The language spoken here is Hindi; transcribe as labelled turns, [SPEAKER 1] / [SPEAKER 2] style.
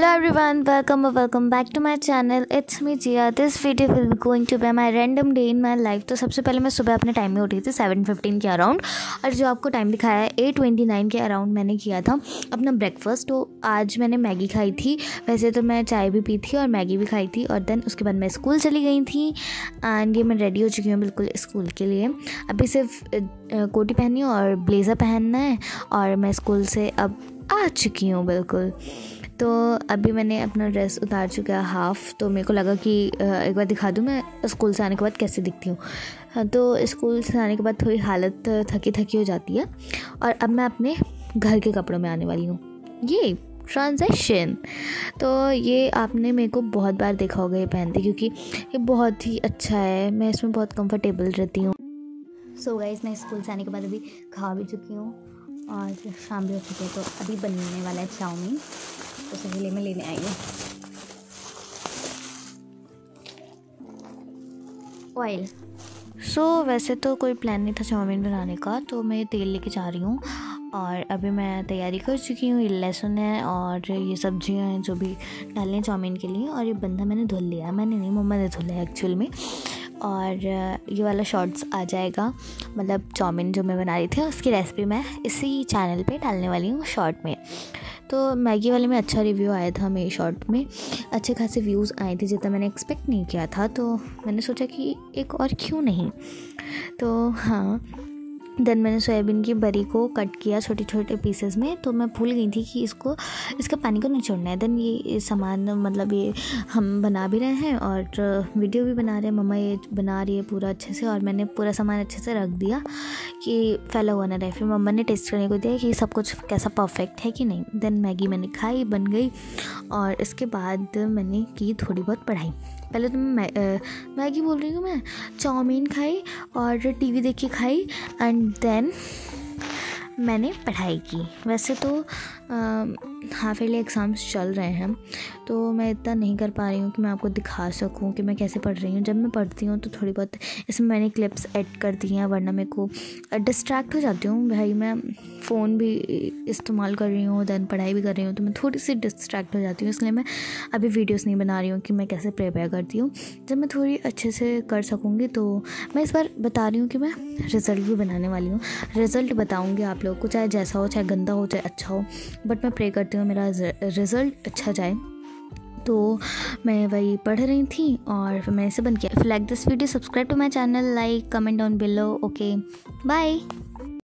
[SPEAKER 1] Hello everyone, welcome back to my channel. It's me Jia. This video will be going to be my random day in my life. तो सबसे पहले मैं सुबह अपने टाइम में उठी थी 7:15 के अराउंड, और जो आपको टाइम दिखाया है 8:29 के अराउंड मैंने किया था अपना ब्रेकफास्ट। तो आज मैंने मैगी खाई थी। वैसे तो मैं चाय भी पी थी और मैगी भी खाई थी, और देन उसके बाद मैं स्कूल चली गई थी। एंड ये मैं रेडी हो चुकी हूँ बिल्कुल स्कूल के लिए। अभी सिर्फ कोटी पहनी हूँ और ब्लेज़र पहनना है, और मैं स्कूल से अब आ चुकी हूँ बिल्कुल। तो अभी मैंने अपना ड्रेस उतार चुका है हाफ़, तो मेरे को लगा कि एक बार दिखा दूँ मैं स्कूल से आने के बाद कैसे दिखती हूँ। तो स्कूल से आने के बाद थोड़ी हालत थकी हो जाती है, और अब मैं अपने घर के कपड़ों में आने वाली हूँ। ये ट्रांजेक्शन, तो ये आपने मेरे को बहुत बार देखा होगा ये पहनते, क्योंकि ये बहुत ही अच्छा है। मैं इसमें बहुत कंफर्टेबल रहती हूँ। सो गाइस, मैं स्कूल से आने के बाद अभी खा भी चुकी हूँ और शाम भी हो चुकी है। तो अभी बनने वाला है चाउमीन, तो उसके लिए मैं लेने आई हूँ ऑयल। वैसे तो कोई प्लान नहीं था चाउमीन बनाने का, तो मैं तेल लेके जा रही हूँ, और अभी मैं तैयारी कर चुकी हूँ। ये लहसुन है और ये सब्जियाँ हैं जो भी डालने हैं चाउमीन के लिए। और ये बंदा मैंने धुल लिया, मैंने नहीं, मम्मा ने धुला है एक्चुअल में। और ये वाला शॉर्ट्स आ जाएगा, मतलब चाउमीन जो मैं बना रही थी उसकी रेसिपी मैं इसी चैनल पे डालने वाली हूँ शॉर्ट में। तो मैगी वाले में अच्छा रिव्यू आया था, मेरी शॉर्ट में अच्छे खासे व्यूज़ आए थे, जितना मैंने एक्सपेक्ट नहीं किया था। तो मैंने सोचा कि एक और क्यों नहीं। तो हाँ, देन मैंने सोयाबीन की बरी को कट किया छोटे छोटे पीसेस में। तो मैं भूल गई थी कि इसका पानी को निचोड़ना है। देन ये सामान, मतलब ये हम बना भी रहे हैं और वीडियो भी बना रहे हैं। मम्मा ये बना रही है पूरा अच्छे से, और मैंने पूरा सामान अच्छे से रख दिया कि फैला हुआ ना रहे। फिर मम्मा ने टेस्ट करने को दिया कि सब कुछ कैसा परफेक्ट है कि नहीं। देन मैगी मैंने खाई, बन गई, और इसके बाद मैंने की थोड़ी बहुत पढ़ाई। पहले तो मैं मैगी बोल रही हूँ, मैं चाउमीन खाई और टीवी देख के खाई, एंड देन मैंने पढ़ाई की। वैसे तो हाफ ईयरली एग्ज़ाम्स चल रहे हैं, तो मैं इतना नहीं कर पा रही हूँ कि मैं आपको दिखा सकूँ कि मैं कैसे पढ़ रही हूँ। जब मैं पढ़ती हूँ तो थोड़ी बहुत इसमें मैंने क्लिप्स ऐड कर दी हैं, वरना मेरे को डिस्ट्रैक्ट हो जाती हूँ भाई। मैं फ़ोन भी इस्तेमाल कर रही हूँ, दैन पढ़ाई भी कर रही हूँ, तो मैं थोड़ी सी डिस्ट्रैक्ट हो जाती हूँ। इसलिए मैं अभी वीडियोज़ नहीं बना रही हूँ कि मैं कैसे प्रिपेयर करती हूँ। जब मैं थोड़ी अच्छे से कर सकूँगी तो मैं इस बार बता रही हूँ कि मैं रिज़ल्ट भी बनाने वाली हूँ। रिज़ल्ट बताऊँगी आप लोगों को, चाहे जैसा हो, चाहे गंदा हो, चाहे अच्छा हो, बट मैं प्रे करती हूँ मेरा रिज़ल्ट अच्छा जाए। तो मैं वही पढ़ रही थी और फिर मैंने इसे बंद किया। If you like this video, subscribe to my channel, like, comment down below. Okay, bye.